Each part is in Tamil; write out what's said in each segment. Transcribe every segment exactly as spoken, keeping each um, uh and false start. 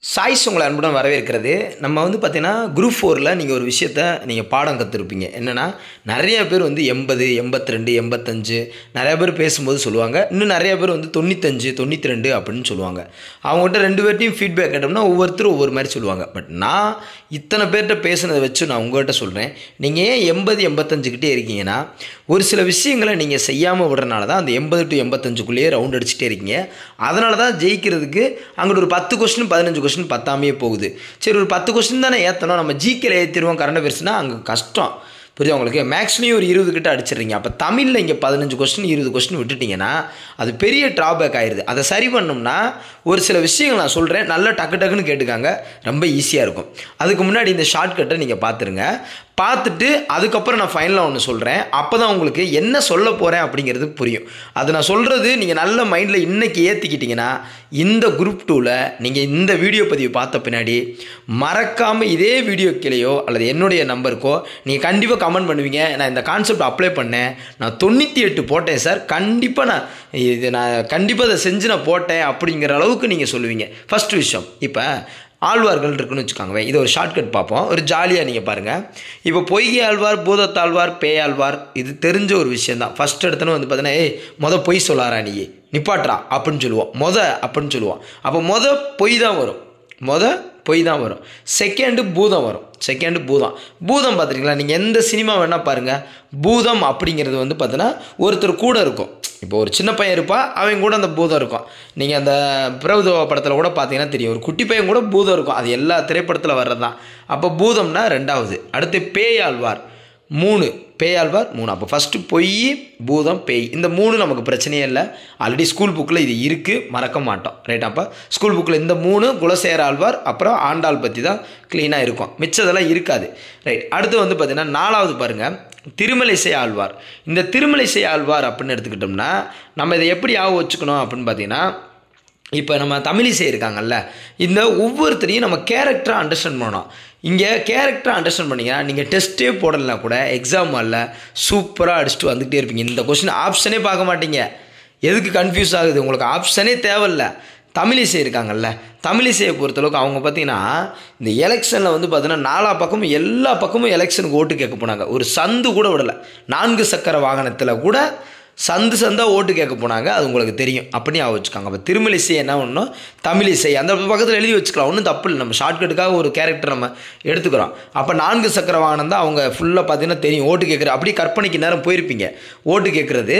சாய்ஸ் உங்களை அன்புடன் வரவேற்கிறது. நம்ம வந்து பார்த்தீங்கன்னா குரூப் ஃபோரில் நீங்கள் ஒரு விஷயத்த நீங்கள் பாடம் கற்றுருப்பீங்க. என்னென்னா நிறைய பேர் வந்து எண்பது எண்பத்தி ரெண்டு எண்பத்தஞ்சு நிறைய பேர் பேசும்போது சொல்லுவாங்க. இன்னும் நிறைய பேர் வந்து தொண்ணூத்தஞ்சு தொண்ணூற்றி ரெண்டு அப்படின்னு சொல்லுவாங்க. அவங்ககிட்ட ரெண்டு பேர்ட்டையும் ஃபீட்பேக் கேட்டோம்னா ஒவ்வொருத்தரும் ஒவ்வொரு மாதிரி சொல்லுவாங்க. பட் நான் இத்தனை பேர்கிட்ட பேசுனதை வச்சு நான் உங்கள்கிட்ட சொல்கிறேன், நீங்கள் ஏன் எண்பது எண்பத்தஞ்சுக்கிட்டே இருக்கீங்கன்னா ஒரு சில விஷயங்களை நீங்கள் செய்யாமல் விடுறனால தான் அந்த எண்பது டு எண்பத்தஞ்சுக்குள்ளேயே ரவுண்ட் அடிச்சுட்டே இருக்கீங்க. அதனால தான் ஜெயிக்கிறதுக்கு அங்கிட்டு ஒரு பத்து கொஸ்டின் பதினஞ்சு கொஸ்டின் பத்தாமையே போகுது. சரி, ஒரு பத்து கொஸ்டின் தானே ஏற்றணும், நம்ம ஜிகேல ஏற்றிடுவோம் கரண்ட் அஃபேர்ஸ்னால் அங்கே கஷ்டம். புரியுது உங்களுக்கு? மேக்ஸ்லேயும் ஒரு இருபது கிட்ட அடிச்சிடுறீங்க. அப்போ தமிழில் இங்கே பதினஞ்சு கொஸ்டின் இருபது கொஸ்டின் விட்டுட்டிங்கன்னா அது பெரிய ட்ராபேக் ஆயிடுது. அதை சரி பண்ணோம்னா ஒரு சில விஷயங்கள் நான் சொல்கிறேன், நல்லா டக்கு டக்குன்னு கேட்டுக்காங்க, ரொம்ப ஈஸியாக இருக்கும். அதுக்கு முன்னாடி இந்த ஷார்ட்கட்டை நீங்கள் பார்த்துருங்க. பார்த்துட்டு அதுக்கப்புறம் நான் ஃபைனலாக ஒன்று சொல்கிறேன். அப்போ தான் உங்களுக்கு என்ன சொல்ல போகிறேன் அப்படிங்கிறது புரியும். அது நான் சொல்கிறது நீங்கள் நல்ல மைண்டில் இன்றைக்கி ஏற்றிக்கிட்டிங்கன்னா இந்த குரூப் டூவில் நீங்கள் இந்த வீடியோ பதிவு பார்த்த பின்னாடி மறக்காமல் இதே வீடியோ கீழேயோ அல்லது என்னுடைய நம்பருக்கோ நீங்கள் கண்டிப்பாக கமெண்ட் பண்ணுவீங்க, நான் இந்த கான்செப்ட் அப்ளை பண்ணேன், நான் தொண்ணூற்றி எட்டு போட்டேன் சார், கண்டிப்பாக நான் இது நான் கண்டிப்பாக அதை செஞ்சு நான் போட்டேன் அப்படிங்கிற அளவுக்கு நீங்கள் சொல்லுவீங்க. ஃபஸ்ட்டு விஷயம், இப்போ ஆழ்வார்கள் இருக்குன்னு வச்சுக்கோங்க. இதை ஒரு ஷார்ட்கட் பார்ப்போம், ஒரு ஜாலியாக நீங்கள் பாருங்கள். இப்போ பொய்கை ஆழ்வார், பூதத்தாழ்வார், பேயாழ்வார், இது தெரிஞ்ச ஒரு விஷயந்தான். ஃபஸ்ட் எடுத்தோன்னு வந்து பார்த்தீங்கன்னா, ஏய் மொதல் பொய் சொல்லாரா நீ நிப்பாட்றா அப்படின்னு சொல்லுவோம், மொத அப்படின்னு சொல்லுவோம். அப்போ மொதல் பொய் தான் வரும், மொதல் பொய் தான் வரும். செகண்டு பூதம் வரும், செகண்டு பூதம். பூதம் பார்த்துருக்கீங்களா? நீங்கள் எந்த சினிமா வேணால் பாருங்கள், பூதம் அப்படிங்கிறது வந்து பார்த்தீங்கன்னா ஒருத்தர் கூட இருக்கும். இப்போ ஒரு சின்ன பையன் இருப்பா, அவன் கூட அந்த பூதம் இருக்கும். நீங்கள் அந்த பிரபுதேவா படத்தில் கூட பார்த்தீங்கன்னா தெரியும், ஒரு குட்டி பையன் கூட பூதம் இருக்கும். அது எல்லா திரைப்படத்தில் வர்றது தான். அப்போ பூதம்னா ரெண்டாவது. அடுத்து பேயாழ்வார் மூணு, பேயாழ்வார் மூணு. அப்போ ஃபஸ்ட்டு பொய், பூதம், பேய், இந்த மூணு நமக்கு பிரச்சனையே இல்லை. ஆல்ரெடி ஸ்கூல் புக்கில் இது இருக்குது, மறக்க மாட்டோம். ரைட்? அப்போ ஸ்கூல் புக்கில் இந்த மூணு, குலசேகர ஆழ்வார் அப்புறம் ஆண்டாள் பற்றி தான் க்ளீனாக இருக்கும், மிச்சதெல்லாம் இருக்காது. ரைட்? அடுத்து வந்து பார்த்திங்கன்னா நாலாவது பாருங்கள், திருமலைசை ஆழ்வார். இந்த திருமலைசை ஆழ்வார் அப்படின்னு எடுத்துக்கிட்டோம்னா நம்ம இதை எப்படி ஆக வச்சுக்கணும் அப்படின்னு பார்த்தீங்கன்னா, இப்போ நம்ம தமிழிசை இருக்காங்கல்ல, இந்த ஒவ்வொருத்தரையும் நம்ம கேரக்டராக அண்டர்ஸ்டாண்ட் பண்ணணும். இங்கே கேரக்டராக அண்டர்ஸ்டாண்ட் பண்ணிங்கன்னா நீங்கள் டெஸ்ட்டே போடலைனா கூட எக்ஸாம் ஹாலில் சூப்பராக அடிச்சுட்டு வந்துகிட்டே இருப்பீங்க. இந்த கொஸ்டின் ஆப்ஷனே பார்க்க மாட்டீங்க. எதுக்கு கன்ஃபியூஸ் ஆகுது? உங்களுக்கு ஆப்ஷனே தேவையில்லை. தமிழிசை இருக்காங்கல்ல, தமிழிசையை பொறுத்தளவுக்கு அவங்க பார்த்தீங்கன்னா இந்த எலெக்ஷனில் வந்து பார்த்தீங்கன்னா நாலா பக்கமும் எல்லா பக்கமும் எலெக்ஷனுக்கு ஓட்டு கேட்க போனாங்க. ஒரு சந்து கூட விடலை. நான்கு சக்கர வாகனத்தில் கூட சந்து சந்தாக ஓட்டு கேட்க போனாங்க. அது உங்களுக்கு தெரியும். அப்படி ஆக வச்சுக்காங்க. அப்போ திருமலிசை என்ன பண்ணணும், தமிழிசை அந்த பக்கத்தில் எழுதி வச்சுக்கலாம், ஒன்றும் தப்பு இல்லை. நம்ம ஷார்ட்கட்டுக்காக ஒரு கேரக்டர் நம்ம எடுத்துக்கிறோம். அப்போ நான்கு சக்கர வாகனம் தான் அவங்க ஃபுல்லாக பார்த்தீங்கன்னா தெரியும் ஓட்டு கேட்குற. அப்படி கற்பனைக்கு நேரம் போயிருப்பீங்க. ஓட்டு கேட்குறது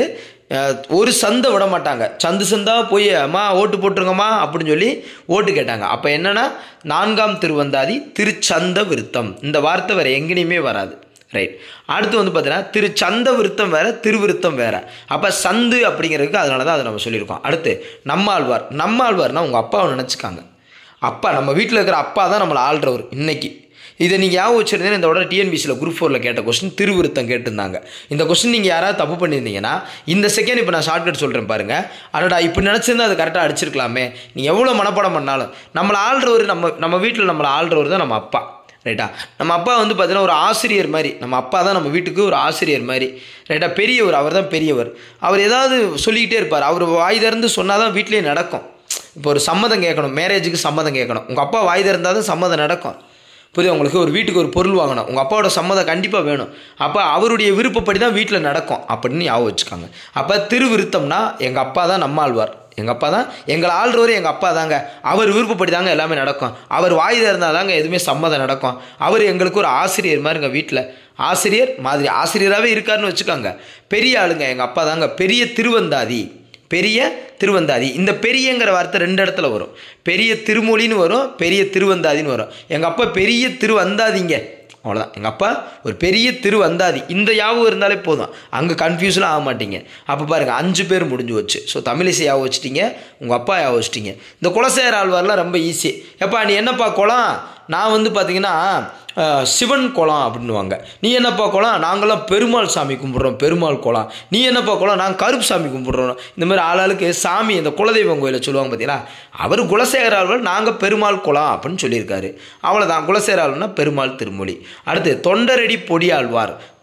ஒரு சந்தை விட மாட்டாங்க, சந்து சந்தாக போய் அம்மா ஓட்டு போட்டுருங்கம்மா அப்படின்னு சொல்லி ஓட்டு கேட்டாங்க. அப்போ என்னென்னா நான்காம் திருவந்தாதி திருச்சந்த விருத்தம், இந்த வார்த்தை வேறு எங்கேயுமே வராது. ரைட்? அடுத்து வந்து பார்த்தீங்கன்னா திருச்சந்த விருத்தம் வேறு, திருவிருத்தம் வேறு. அப்போ சந்து அப்படிங்கிறதுக்கு அதனால தான் அதை நம்ம சொல்லியிருக்கோம். அடுத்து நம்மாழ்வார். நம்மாழ்வார்னால் உங்கள் அப்பாவை நினச்சிக்காங்க. அப்பா, நம்ம வீட்டில் இருக்கிற அப்பா தான் நம்மளை ஆள்றவர் இன்னைக்கு. இதை நீங்கள் ஞாபகம் வச்சுருந்தீங்கன்னா இந்த உடனே டிஎன்பிசியில் குரூப் ஃபோரில் கேட்ட கொஸ்டின் திருவிருத்தம் கேட்டிருந்தாங்க. இந்த கொஸ்டின் நீங்கள் யாராவது தப்பு பண்ணியிருந்தீங்கன்னா இந்த செகண்ட் இப்போ நான் ஷார்ட்கட் சொல்கிறேன் பாருங்கள். அடடா இப்படி நினச்சிருந்தா அது கரெக்டாக அடிச்சிருக்கலாமே. நீங்கள் எவ்வளோ மனப்பாடம் பண்ணாலும் நம்மளை ஆள்றவர், நம்ம நம்ம வீட்டில் நம்மளை ஆள்றவர் தான் நம்ம அப்பா. ரைட்டா? நம்ம அப்பா வந்து பார்த்தீங்கன்னா ஒரு ஆசிரியர் மாதிரி. நம்ம அப்பா தான் நம்ம வீட்டுக்கு ஒரு ஆசிரியர் மாதிரி. ரைட்டா? பெரியவர், அவர் தான் பெரியவர். அவர் ஏதாவது சொல்லிக்கிட்டே இருப்பார். அவர் வாய் திறந்து சொன்னால் தான் வீட்டிலே நடக்கும். இப்போ ஒரு சம்மதம் கேட்கணும், மேரேஜுக்கு சம்மதம் கேட்கணும், உங்கள் அப்பா வாய் திறந்தால் தான் சம்மதம் நடக்கும். புரியுது உங்களுக்கு? ஒரு வீட்டுக்கு ஒரு பொருள் வாங்கணும், உங்கள் அப்பாவோட சம்மதம் கண்டிப்பாக வேணும். அப்போ அவருடைய விருப்பப்படி தான் வீட்டில் நடக்கும் அப்படின்னு ஞாபகம் வச்சுக்காங்க. அப்போ திருவிருத்தம்னா எங்கள் அப்பா தான் நம்மாழ்வார். எங்கள் அப்பா தான் எங்களை ஆள்றவர், எங்கள் அப்பா தாங்க. அவர் விருப்பப்படி தாங்க எல்லாமே நடக்கும். அவர் வாய் திறந்தால் தாங்க எதுவுமே சம்மதம் நடக்கும். அவர் எங்களுக்கு ஒரு ஆசிரியர் மாதிரிங்க. வீட்டில் ஆசிரியர் மாதிரி ஆசிரியராகவே இருக்காருன்னு வச்சுக்கோங்க. பெரிய ஆளுங்க எங்கள் அப்பா தாங்க. பெரிய திருவந்தாதி, பெரிய திருவந்தாதி. இந்த பெரியங்கிற வார்த்தை ரெண்டு இடத்துல வரும். பெரிய திருமொழின்னு வரும், பெரிய திருவந்தாதின்னு வரும். எங்கள் அப்பா பெரிய திருவந்தாதிங்க, அவ்வளோதான். எங்கள் அப்பா ஒரு பெரிய திருவந்தாதி. இந்த யாவும் இருந்தாலே போதும், அங்கே கன்ஃபியூஷனாக ஆக மாட்டீங்க. அப்போ பாருங்கள், அஞ்சு பேர் முடிஞ்சு வச்சு. ஸோ தமிழிசை யாவும் வச்சுட்டீங்க, உங்கள் அப்பா யாவும் வச்சுட்டீங்க. இந்த குலசேகர ஆழ்வார்லாம் ரொம்ப ஈஸி. எப்பா நீ என்னப்பா குளம், நான் வந்து பார்த்தீங்கன்னா சிவன் குளம் அப்படின்னுவாங்க. நீ என்னப்பா குளம், நாங்களாம் பெருமாள் சாமி கும்பிட்றோம், பெருமாள் குளம். நீ என்னப்பா குளம், நாங்கள் கருப்பு சாமி கும்பிட்றோம். இந்த மாதிரி ஆளாளுக்கு சாமி இந்த குலதெய்வம் கோயிலை சொல்லுவாங்க பார்த்தீங்களா. அவர் குலசேகர ஆழ்வார், நாங்கள் பெருமாள் குளம் அப்படின்னு சொல்லியிருக்காரு. அவ்வளோதான். குலசேகர ஆழ்வார்னா பெருமாள் திருமொழி. அடுத்து தொண்டரடி பொடி ஆழ்வார்.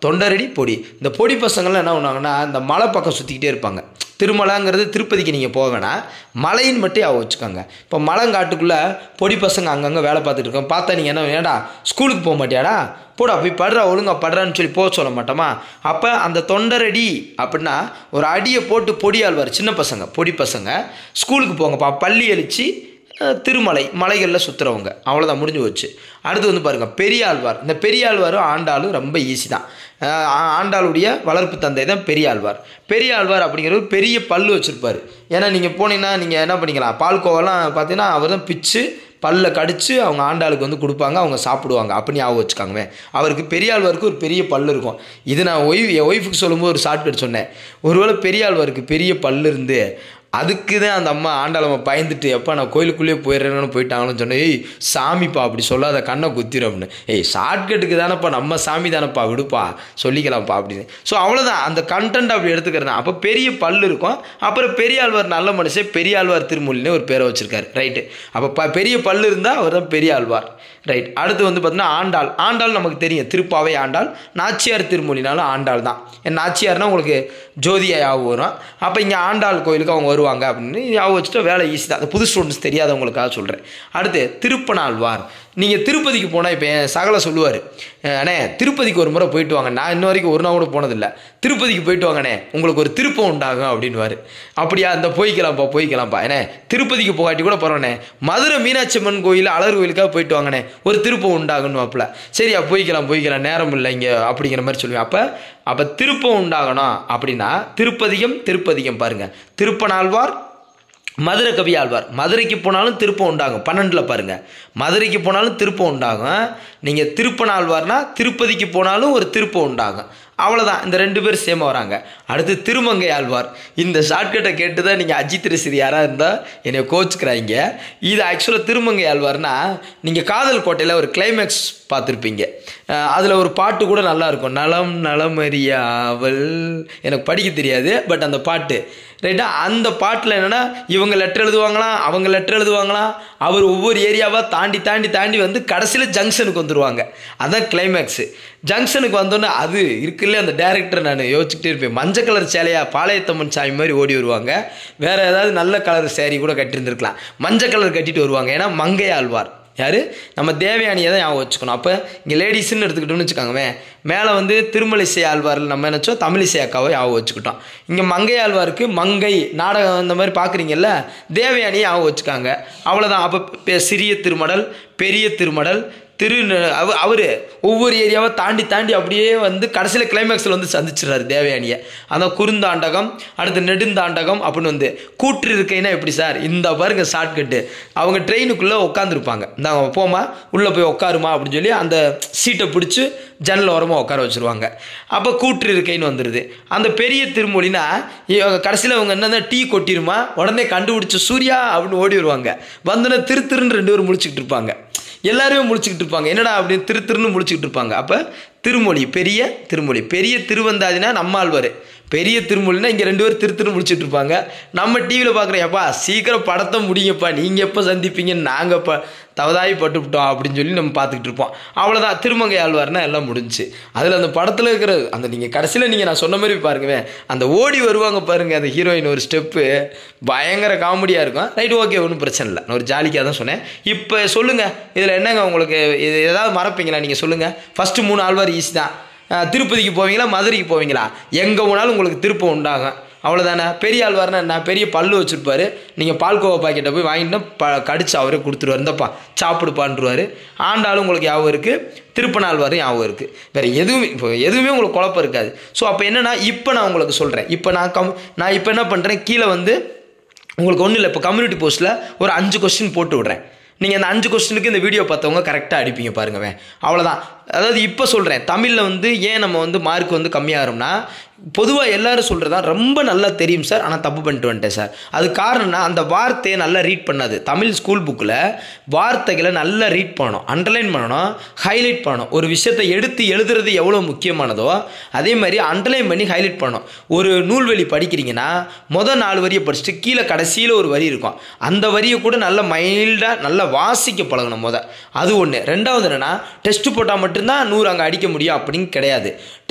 தொண்டரடி பொடி. இந்த பொடி பசங்கள்லாம் என்ன பண்ணுவாங்கன்னா இந்த மலை பக்கம் சுற்றிக்கிட்டே இருப்பாங்க. திருமலைங்கிறது திருப்பதிக்கு நீங்கள் போக வேணாம், மலைன்னு மட்டும் ஞாபகம் வச்சுக்கோங்க. இப்போ மலைங்காட்டுக்குள்ளே பொடி பசங்க அங்கங்கே வேலை பார்த்துட்டு இருக்கோம். பார்த்தா நீங்கள் என்ன ஏடா ஸ்கூலுக்கு போக மாட்டியாடா, போடா போய் படுறா ஒழுங்கா படுறான்னு சொல்லி போக சொல்ல மாட்டோமா? அப்போ அந்த தொண்டரடி அப்படின்னா ஒரு அடியை போட்டு பொடி ஆழ்வார் சின்ன பசங்க பொடி பசங்க ஸ்கூலுக்கு போங்கப்பா, பள்ளி அழிச்சு திருமலை மலைகளில் சுற்றுறவங்க, அவ்வளோதான் முடிஞ்சு போச்சு. அடுத்து வந்து பாருங்கள் பெரியாழ்வார். இந்த பெரியாழ்வாரும் ஆண்டாளும் ரொம்ப ஈஸி தான். ஆண்டாளுடைய வளர்ப்பு தந்தை தான் பெரியாழ்வார். பெரியாழ்வார் அப்படிங்கிறது பெரிய பல்லு வச்சுருப்பார். ஏன்னா நீங்கள் போனீங்கன்னா நீங்கள் என்ன பண்ணிக்கலாம், பால்கோவெல்லாம் பார்த்தீங்கன்னா அவர் தான் பிச்சு பல்ல கடிச்சு அவங்க ஆண்டாளுக்கு வந்து கொடுப்பாங்க, அவங்க சாப்பிடுவாங்க. அப்படி ஞாபகம் வச்சுக்காங்கவே. அவருக்கு பெரியாழ்வாருக்கு ஒரு பெரிய பல்லு இருக்கும். இது நான் ஒய்ஃப் என் ஒய்ஃபுக்கு சொல்லும்போது ஒரு ஷார்ட்கட் சொன்னேன். ஒருவேளை பெரியாழ்வாருக்கு பெரிய பல்லு இருந்து அதுக்கு தான் அந்த அம்மா ஆண்டாளம்மா பயந்துட்டு எப்போ நான் கோயிலுக்குள்ளேயே போயிடுறேன்னு போயிட்டாங்கன்னு சொன்னேன். ஏய் சாமிப்பா அப்படி சொல்லாத கண்ணை குத்திரும் அப்படின்னு. ஏய் ஷார்ட்கட்டுக்கு தானப்பா, நம்ம சாமி தானப்பா, விடுப்பா சொல்லிக்கலாம்ப்பா அப்படின்னு. ஸோ அவ்வளோதான், அந்த கண்டென்ட் அப்படி எடுத்துக்கிறேன். அப்போ பெரிய பல்லு இருக்கும். அப்புறம் பெரியாழ்வார் நல்ல மனுஷன், பெரியாழ்வார் திருமொழின்னு ஒரு பேரை வச்சுருக்காரு. ரைட்டு. அப்போ ப பெரிய பல்லு இருந்தால் அவர் தான் பெரியாழ்வார். ரைட். அடுத்து வந்து பார்த்தீங்கன்னா ஆண்டாள். ஆண்டாள் நமக்கு தெரியும், திருப்பாவை ஆண்டாள். நாச்சியார் திருமொழினாலும் ஆண்டாள் தான். என் நாச்சியார்னால் உங்களுக்கு ஜோதியா ஞாபகம் வரும். அப்போ இங்கே ஆண்டாள் கோயிலுக்கு அவங்க வருவாங்க அப்படின்னு ஞாபகம் வச்சுட்டு வேலை ஈஸி தான். அந்த புது ஸ்டூடெண்ட்ஸ் தெரியாதவங்களுக்காக சொல்கிறேன். அடுத்து திருப்பனாழ்வார். நீங்கள் திருப்பதிக்கு போனால் இப்போ என் சகலை சொல்லுவார், அண்ணே திருப்பதிக்கு ஒரு முறை போயிட்டு வாங்க, நான் இன்ன வரைக்கும் ஒரு நாள் கூட போனதில்லை, திருப்பதிக்கு போயிட்டு வாங்கண்ணே உங்களுக்கு ஒரு திருப்பம் உண்டாகும் அப்படின்வார். அப்படியா, இந்த போய்க்கலாம்ப்பா போய்க்கலாம்ப்பா ஏண்ணே, திருப்பதிக்கு போகாட்டி கூட பரவாண்ணே, மதுரை மீனாட்சி அம்மன் கோயில் அழகர் கோயிலுக்காக போயிட்டு வாங்கண்ணே ஒரு திருப்பம் உண்டாகுன்னு வாப்பில். சரியா போய்க்கலாம் போய்க்கலாம் நேரம் இல்லை இங்கே அப்படிங்கிற மாதிரி சொல்லுவேன். அப்போ அப்போ திருப்பம் உண்டாகணும் அப்படின்னா திருப்பதிகம் திருப்பதிகம் பாருங்கள். திருப்பனாழ்வார், மதுரை கவி ஆழ்வார். மதுரைக்கு போனாலும் திருப்பம் உண்டாகும். பன்னெண்டில் பாருங்கள், மதுரைக்கு போனாலும் திருப்பம் உண்டாகும். நீங்கள் திருப்பனாழ்வார்னா திருப்பதிக்கு போனாலும் ஒரு திருப்பம் உண்டாகும். அவ்வளோதான், இந்த ரெண்டு பேர் சேமாக வராங்க. அடுத்து திருமங்கை ஆழ்வார். இந்த ஷார்ட்கட்டை கேட்டு தான் நீங்கள் அஜித் ரசிகர் யாராக இருந்தால் என்னை கோச்சுக்கிறாங்க. இது ஆக்சுவலாக திருமங்கை ஆழ்வார்னா நீங்கள் காதல் கோட்டையில் ஒரு கிளைமேக்ஸ் பார்த்துருப்பீங்க. அதில் ஒரு பாட்டு கூட நல்லாயிருக்கும், நலம் நலமறியாவல். எனக்கு படிக்க தெரியாது, பட் அந்த பாட்டு ரைட்டா. அந்த பாட்டில் என்னென்னா இவங்க லெட்டர் எழுதுவாங்களாம், அவங்க லெட்டர் எழுதுவாங்களாம், அவர் ஒவ்வொரு ஏரியாவாக தாண்டி தாண்டி தாண்டி வந்து கடைசியில் ஜங்ஷனுக்கு வந்துடுவாங்க. அதான் கிளைமேக்ஸு. ஜங்ஷனுக்கு வந்தோன்னே அது இருக்குல்ல, அந்த டேரக்டர் நான் யோசிச்சுக்கிட்டே இருப்பேன். மஞ்சள் கலர் சேலையா பாளையத்தம்மன் சாமி மாதிரி ஓடி வருவாங்க. வேறு ஏதாவது நல்ல கலர் சேரீ கூட கட்டியிருந்துருக்கலாம், மஞ்சள் கலர் கட்டிட்டு வருவாங்க. ஏன்னா மங்கை ஆழ்வார் யார், நம்ம தேவயானியை தான் ஞாபகம் வச்சுக்கணும். அப்போ இங்கே லேடிஸ்ன்னு எடுத்துக்கிட்டோம்னு வச்சுக்காங்கவே, மேலே வந்து திருமலிசை ஆழ்வாரில் நம்ம நினச்சோம் தமிழிசை அக்காவை ஞாபகம் வச்சுக்கிட்டோம். இங்கே மங்கை ஆழ்வாருக்கு மங்கை நாடகம் இந்த மாதிரி பார்க்குறீங்கல்ல, தேவயானியை ஞாபகம் வச்சுக்காங்க. அவ்வளோதான். அப்போ சிறிய திருமடல், பெரிய திருமடல், திரு அவ அவர் ஒவ்வொரு ஏரியாவை தாண்டி தாண்டி அப்படியே வந்து கடைசியில் கிளைமேக்ஸில் வந்து சந்திச்சிடறாரு தேவயானியை. அதான் குறுந்தாண்டகம், அடுத்து நெடுந்தாண்டகம் அப்படின்னு வந்து கூற்று இருக்கைன்னா எப்படி சார், இந்த பாருங்க ஷார்ட்கட்டு. அவங்க ட்ரெயினுக்குள்ளே உட்காந்துருப்பாங்க, இந்த போமா உள்ளே போய் உட்காருமா அப்படின்னு சொல்லி அந்த சீட்டை பிடிச்சி ஜன்னல் ஓரமாக உட்கார வச்சுருவாங்க. அப்போ கூற்று இருக்கைன்னு வந்துடுது. அந்த பெரிய திருமொழினா கடைசியில் அவங்க என்னென்ன டீ கொட்டிருமா, உடனே கண்டுபிடிச்சி சூர்யா அப்படின்னு ஓடி வருவாங்க. வந்தோன்னே திரு திருன்னு ரெண்டு பேரும் முடிச்சுக்கிட்டு இருப்பாங்க, எல்லாருமே முடிச்சுக்கிட்டு இருப்பாங்க. என்னடா அப்படின்னு திரு திருன்னு முடிச்சுக்கிட்டு இருப்பாங்க. அப்போ திருமொழி, பெரிய திருமொழி. பெரிய திருவந்தாதினா நம்மாழ்வார், பெரிய திருமொழினா இங்கே ரெண்டு பேரும் திரு திரு முடிச்சுட்டு இருப்பாங்க. நம்ம டிவியில் பார்க்குறோம், எப்பா சீக்கிரம் படத்தை முடிங்கப்பா, நீங்கள் எப்போ சந்திப்பீங்கன்னு நாங்கள் இப்போ தவதாய் பட்டுவிட்டோம் அப்படின்னு சொல்லி நம்ம பார்த்துக்கிட்டு இருப்போம். அவ்வளோதான், திருமங்கை ஆழ்வார்னா எல்லாம் முடிஞ்சு. அதில் அந்த படத்தில் இருக்கிற அந்த நீங்கள் கடைசியில் நீங்கள் நான் சொன்ன மாதிரி பாருங்கவே, அந்த ஓடி வருவாங்க பாருங்கள் அந்த ஹீரோயின், ஒரு ஸ்டெப்பு பயங்கர காமெடியாக இருக்கும். ரைட், ஓகே, ஒன்றும் பிரச்சனை இல்லை, நான் ஒரு ஜாலிக்காக தான் சொன்னேன். இப்போ சொல்லுங்கள், இதில் என்னங்க உங்களுக்கு இது ஏதாவது மறப்பீங்களா நீங்கள் சொல்லுங்கள். ஃபஸ்ட்டு மூணு ஆழ்வார் ஈஸி தான். திருப்பதிக்கு போவீங்களா, மதுரைக்கு போவீங்களா, எங்கே போனாலும் உங்களுக்கு திருப்பம் உண்டாகும். அவ்வளோதானே. பெரிய ஆழ்வார்னா என்ன, பெரிய பல்லு வச்சுருப்பார். நீங்கள் பால்கோவா பாக்கெட்டை போய் வாங்கிட்டு ப கடிச்சு அவரே கொடுத்துருவார், இந்தப்பா சாப்பிடுப்பான்ருவார். ஆண்டாலும் உங்களுக்கு ஞாபகம் இருக்குது, திருப்பனாழ்வாரும் ஞாபகம் இருக்குது. வேறு எதுவுமே இப்போ எதுவுமே உங்களுக்கு குழப்பம் இருக்காது. ஸோ அப்போ என்னென்னா இப்போ நான் உங்களுக்கு சொல்கிறேன். இப்போ நான் கம் நான் இப்போ என்ன பண்ணுறேன், கீழே வந்து உங்களுக்கு ஒன்றும் இல்லை, இப்போ கம்யூனிட்டி போஸ்ட்டில் ஒரு அஞ்சு கொஸ்டின் போட்டு விட்றேன். நீங்கள் அந்த அஞ்சு கொஸ்டினுக்கு இந்த வீடியோ பார்த்தவங்க கரெக்டாக அடிப்பீங்க பாருங்கவே. அவ்வளோதான். அதாவது இப்போ சொல்கிறேன், தமிழில் வந்து ஏன் நம்ம வந்து மார்க் வந்து கம்மியாகிறோம்னா, பொதுவாக எல்லோரும் சொல்கிறது தான் ரொம்ப நல்லா தெரியும் சார், ஆனால் தப்பு பண்ணிட்டு வந்துட்டேன் சார். அது காரணம்னா அந்த வார்த்தையை நல்லா ரீட் பண்ணாது. தமிழ் ஸ்கூல் புக்கில் வார்த்தைகளை நல்லா ரீட் பண்ணணும், அண்டர்லைன் பண்ணணும், ஹைலைட் பண்ணணும். ஒரு விஷயத்தை எடுத்து எழுதுறது எவ்வளோ முக்கியமானதோ அதே மாதிரி அண்டர்லைன் பண்ணி ஹைலைட் பண்ணணும். ஒரு நூல்வெளி படிக்கிறீங்கன்னா மொதல் நாலு வரியை படிச்சுட்டு கீழே கடைசியில் ஒரு வரி இருக்கும், அந்த வரியை கூட நல்லா மைல்டாக நல்லா வாசிக்க பழகணும் மொதல். அது ஒன்று. ரெண்டாவது என்னென்னா, டெஸ்ட்டு போட்டால் மட்டும்தான் நூறு அங்கே அடிக்க முடியும் அப்படின்னு கிடையாது.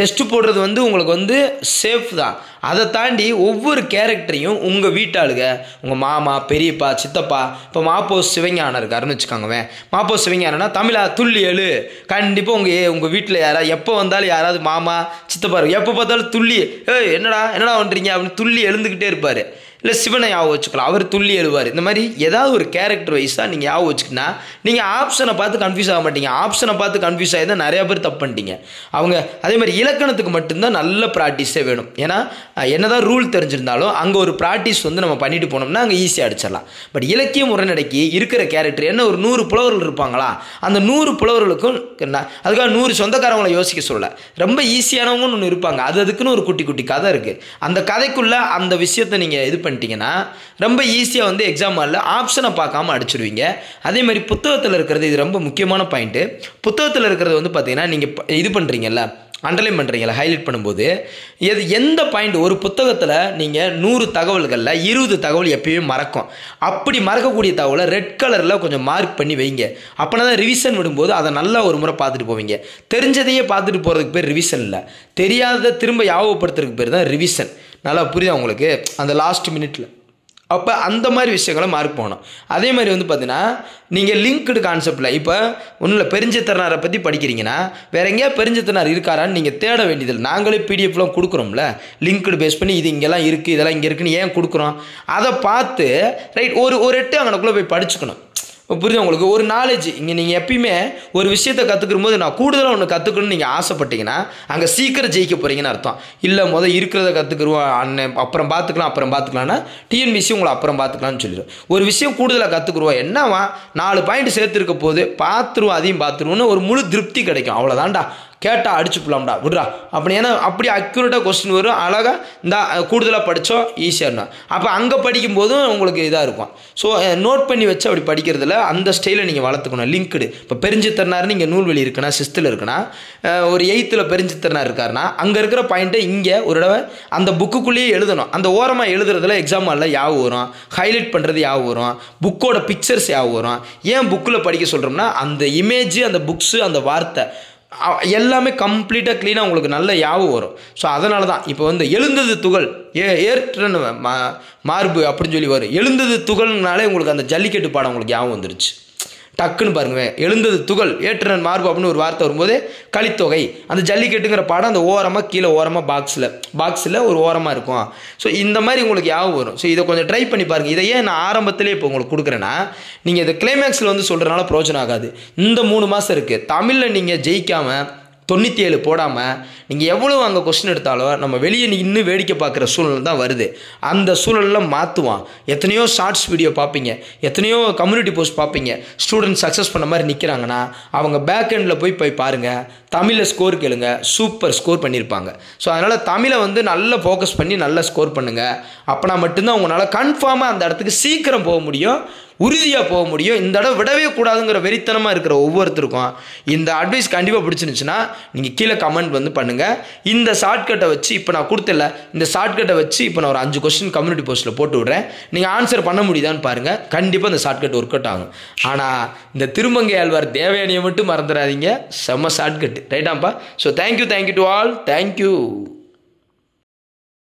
டெஸ்ட்டு போடுறது வந்து உங்களுக்கு வந்து சேஃப் தான். அதை தாண்டி ஒவ்வொரு கேரக்டரையும் உங்கள் வீட்டாளுங்க, உங்கள் மாமா, பெரியப்பா, சித்தப்பா, இப்போ மாப்போ சிவஞானம் இருக்காருன்னு வச்சுக்கோங்கவேன். மாப்போ சிவஞானம்னா தமிழா துள்ளி எழு. கண்டிப்பாக உங்கள் உங்கள் வீட்டில் யாராவது எப்போ வந்தாலும் யாராவது மாமா, சித்தப்பா இருக்கும், எப்போ பார்த்தாலும் துள்ளி ஏய் என்னடா என்னடா பண்ணுறீங்க அப்படின்னு துள்ளி எழுந்துக்கிட்டே இருப்பார். இல்லை சிவனை ஞாபகம் வச்சுக்கலாம், அவர் துள்ளி எழுவார். இந்த மாதிரி ஏதாவது ஒரு கேரக்டர் வைஸாக நீங்கள் ஞாபகம் வச்சுக்கிட்டா நீங்கள் ஆப்ஷனை பார்த்து கன்ஃபியூஸ் ஆக மாட்டீங்க. ஆப்ஷனை பார்த்து கன்ஃபியூஸ் ஆகி தான் நிறையா பேர் தப்பு பண்ணிட்டீங்க. அவங்க அதே மாதிரி இலக்கணத்துக்கு மட்டும்தான் நல்ல ப்ராக்டிஸே வேணும். ஏன்னா என்னதான் ரூல் தெரிஞ்சிருந்தாலும் அங்கே ஒரு ப்ராக்டிஸ் வந்து நம்ம பண்ணிட்டு போனோம்னா அங்கே ஈஸியாக அடிச்சிடலாம். பட் இலக்கியம் உரைநடைக்கு இருக்கிற கேரக்டர் என்ன, ஒரு நூறு புலவர்கள் இருப்பாங்களா, அந்த நூறு புலவர்களுக்கும் அதுக்காக நூறு சொந்தக்காரவங்களை யோசிக்க சொல்ல, ரொம்ப ஈஸியானவங்கன்னு ஒன்று இருப்பாங்க. அது அதுக்குன்னு ஒரு குட்டி குட்டி கதை இருக்குது. அந்த கதைக்குள்ளே அந்த விஷயத்தை நீங்கள் இது பண்ணிட்டீங்கன்னா ரொம்ப ஈஸியாக வந்து எக்ஸாம் ஹாலில் ஆப்ஷனை பார்க்காம அடிச்சிடுவீங்க. அதே மாதிரி புத்தகத்தில் இருக்கிறது, இது ரொம்ப முக்கியமான பாயிண்ட்டு. புத்தகத்தில் இருக்கிறது வந்து பார்த்தீங்கன்னா நீங்கள் இது பண்ணுறீங்கல்ல, அண்டர்லைன் பண்ணுறீங்களா, ஹைலைட் பண்ணும்போது எது எந்த பாயிண்ட், ஒரு புத்தகத்தில் நீங்கள் நூறு தகவல்களில் இருபது தகவல் எப்பயுமே மறக்கும். அப்படி மறக்கக்கூடிய தகவலை ரெட் கலரில் கொஞ்சம் மார்க் பண்ணி வைங்க. அப்போனா தான் ரிவிஷன் விடும்போது அதை நல்லா ஒரு முறை பார்த்துட்டு போவீங்க. தெரிஞ்சதையே பார்த்துட்டு போகிறதுக்கு பேர் ரிவிஷன் இல்லை, தெரியாததை திரும்ப ஞாபகப்படுத்துறதுக்கு பேர் தான் ரிவிஷன். நல்லா புரியுதா உங்களுக்கு அந்த லாஸ்ட் மினிட்ல? அப்போ அந்த மாதிரி விஷயங்களை மார்க் போகணும். அதே மாதிரி வந்து பார்த்தீங்கன்னா நீங்கள் லிங்க்டு கான்செப்டில் இப்போ ஒன்றும் இல்லை, பெருஞ்சித்திரனாரை பற்றி படிக்கிறீங்கன்னா வேறு எங்கேயா பெருஞ்சித்திரனார் இருக்காரான்னு நீங்கள் தேட வேண்டியதில்லை. நாங்களே பிடிஎஃப்லாம் கொடுக்குறோம்ல, லிங்க்டு பேஸ் பண்ணி இது இங்கெல்லாம் இருக்குது, இதெல்லாம் இங்கே இருக்குன்னு ஏன் கொடுக்குறோம், அதை பார்த்து ரைட் ஒரு ஒரு எட்டு அங்கனக்குள்ளே போய் படிச்சுக்கணும். புரியுது உங்களுக்கு? ஒரு நாலேஜ் இங்கே நீங்கள் எப்பயுமே ஒரு விஷயத்தை கற்றுக்கும் போது நான் கூடுதலாக ஒன்று கற்றுக்கணும்னு நீங்கள் ஆசைப்பட்டீங்கன்னா அங்கே சீக்கிரம் ஜெயிக்க போகிறீங்கன்னு அர்த்தம். இல்லை முதல் இருக்கிறத கற்றுக்குருவோம், அண்ணன் அப்புறம் பார்த்துக்கலாம் அப்புறம் பார்த்துக்கலான்னா டிஎன்பிசி உங்களை அப்புறம் பார்த்துக்கலான்னு சொல்லிடும். ஒரு விஷயம் கூடுதலாக கற்றுக்குருவோம், என்னவா நாலு பாயிண்ட் சேர்த்துருக்க போது பார்த்துருவோம், அதையும் பார்த்துருவோன்னு ஒரு முழு திருப்தி கிடைக்கும். அவ்வளோதான்டா, கேட்டால் அடிச்சு போடலாம்டா விட்றா அப்படி. ஏன்னா அப்படி அக்யூரேட்டாக கொஸ்டின் வரும், அழகாக இந்த கூடுதலாக படித்தோம் ஈஸியாக இருந்தால். அப்போ அங்கே படிக்கும்போதும் உங்களுக்கு இதாக இருக்கும். ஸோ நோட் பண்ணி வச்சு அப்படி படிக்கிறதுல அந்த ஸ்டைலை நீங்கள் வளர்த்துக்கணும். லிங்க்டு இப்போ பெருஞ்சித்திரனார்னு இங்கே நூல்வெளி இருக்குன்னா, சிஸ்த்தில் இருக்குன்னா, ஒரு எயித்தில் பெருஞ்சித்திரனார் இருக்காருன்னா அங்கே இருக்கிற பாயிண்ட்டை இங்கே ஒரு தடவை அந்த புக்குக்குள்ளேயே எழுதணும். அந்த ஓரமாக எழுதுறதுல எக்ஸாம் ஹாலில் யாவும் வரும், ஹைலைட் பண்ணுறது யாவும் வரும், புக்கோட பிக்சர்ஸ் யாவும் வரும். ஏன் புக்கில் படிக்க சொல்கிறோம்னா அந்த இமேஜ், அந்த புக்ஸு, அந்த வார்த்தை எல்லாமே கம்ப்ளீட்டாக க்ளீனாக உங்களுக்கு நல்ல யாவும் வரும். ஸோ அதனால தான் இப்போ வந்து எழுந்தது துகள் ஏ ஏற்றன் மா மார்பு அப்படின்னு சொல்லி வரும். எழுந்தது துகள்னாலே உங்களுக்கு அந்த ஜல்லிக்கட்டு பாடம் உங்களுக்கு யாவும் வந்துருச்சு. டக்குன்னு பாருங்க, எழுந்தது துகள் ஏற்றன் மார்பு அப்படின்னு ஒரு வார்த்தை வரும்போது கலித்தொகை, அந்த ஜல்லிக்கட்டுங்கிற பாடம் அந்த ஓரமாக கீழே ஓரமாக பாக்ஸில் பாக்ஸில் ஒரு ஓரமாக இருக்கும். ஸோ இந்த மாதிரி உங்களுக்கு யாவும் வரும். ஸோ இதை கொஞ்சம் ட்ரை பண்ணி பாருங்கள். இதை ஏன் நான் ஆரம்பத்திலே இப்போ உங்களுக்கு கொடுக்குறேன்னா, நீங்கள் இதை கிளைமேக்ஸில் வந்து சொல்கிறனால பிரோஜனம் ஆகாது. இந்த மூணு மாதம் இருக்குது, தமிழில் நீங்கள் ஜெயிக்காமல் தொண்ணூற்றி ஏழு போடாமல் நீங்கள் எவ்வளோ அங்கே கொஸ்டின் எடுத்தாலும் நம்ம வெளியே இன்னும் வேடிக்கை பார்க்குற சூழ்நிலை தான் வருது. அந்த சூழலில் மாற்றுவான். எத்தனையோ ஷார்ட்ஸ் வீடியோ பார்ப்பீங்க, எத்தனையோ கம்யூனிட்டி போஸ்ட் பார்ப்பீங்க, ஸ்டூடெண்ட் சக்ஸஸ் பண்ண மாதிரி நிற்கிறாங்கன்னா அவங்க பேக் எண்டில் போய் போய் பாருங்கள், தமிழில் ஸ்கோர் கேளுங்க, சூப்பர் ஸ்கோர் பண்ணியிருப்பாங்க. ஸோ அதனால் தமிழை வந்து நல்லா ஃபோக்கஸ் பண்ணி நல்லா ஸ்கோர் பண்ணுங்கள். அப்போனா மட்டும்தான் உங்களால் கன்ஃபார்மாக அந்த இடத்துக்கு சீக்கிரம் போக முடியும், உறுதியாக போக முடியும். இந்த இடம் விடவே கூடாதுங்கிற வெறித்தனமாக இருக்கிற ஒவ்வொருத்தருக்கும் இந்த அட்வைஸ் கண்டிப்பாக பிடிச்சிருந்துச்சுன்னா நீங்கள் கீழே கமெண்ட் வந்து பண்ணுங்கள். இந்த ஷார்ட்கட்டை வச்சு இப்போ நான் கொடுத்தல, இந்த ஷார்ட்கட்டை வச்சு இப்போ நான் ஒரு அஞ்சு கொஸ்டின் கம்யூனிட்டி போஸ்ட்டில் போட்டு விட்றேன். நீங்கள் ஆன்சர் பண்ண முடியுதான்னு பாருங்கள். கண்டிப்பாக இந்த ஷார்ட்கட் ஒர்க் அவுட் ஆகும். ஆனால் இந்த திருமங்கை ஆழ்வார் தேவயானியை மட்டும் மறந்துடாதீங்க, செம்ம ஷார்ட்கட் ரைட்டாப்பா. So thank you thank you to all, thank you.